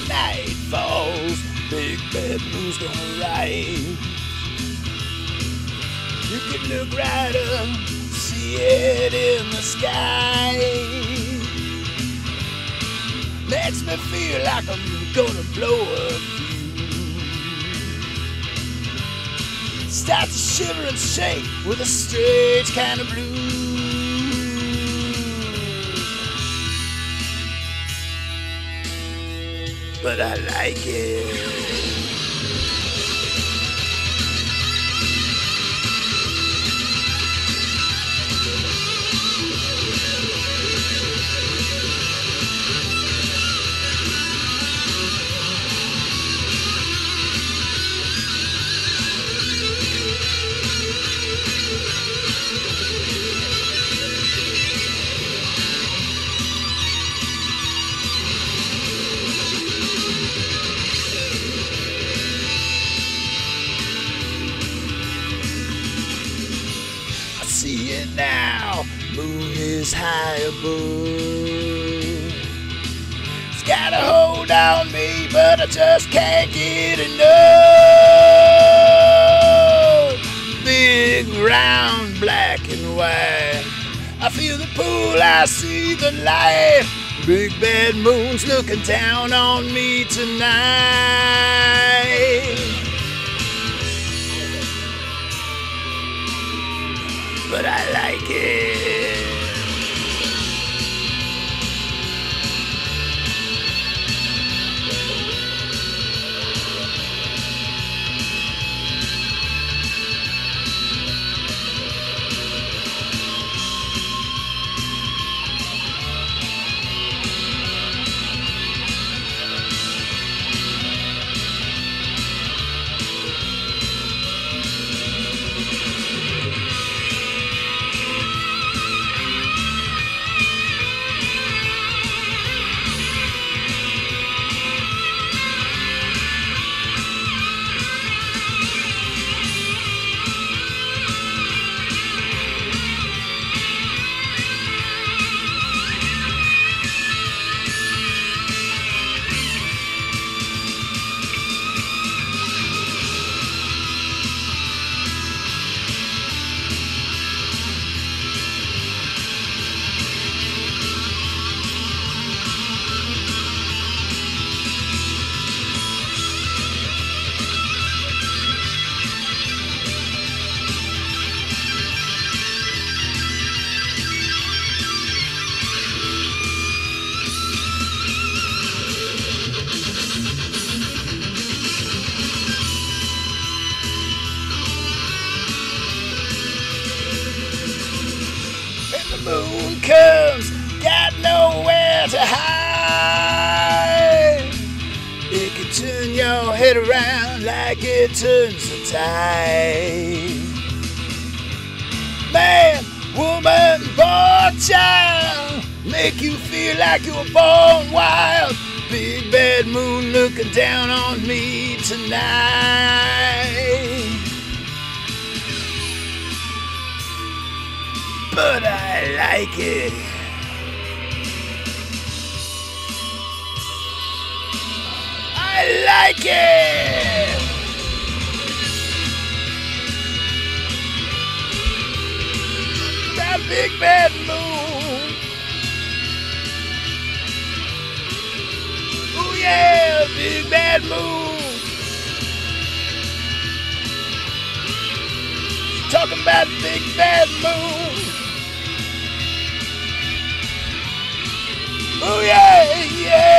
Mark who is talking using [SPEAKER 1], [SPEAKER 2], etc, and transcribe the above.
[SPEAKER 1] night falls, big bad moon's gonna rise. You can look right up, see it in the sky. Makes me feel like I'm gonna blow a fuse. Start to shiver and shake with a strange kind of blues. But I like it. See it now, moon is high above. It's got a hold on me, but I just can't get enough. Big, round, black and white. I feel the pull, I see the light. Big bad moon's looking down on me tonight. But I like it. Moon comes, got nowhere to hide. It can turn your head around like it turns the tide. Man, woman, boy, child, make you feel like you were born wild. Big bad moon looking down on me tonight. But I like it. I like it. That big bad moon. Oh yeah, big bad moon. Talking about big bad moon. Oh yeah, yeah.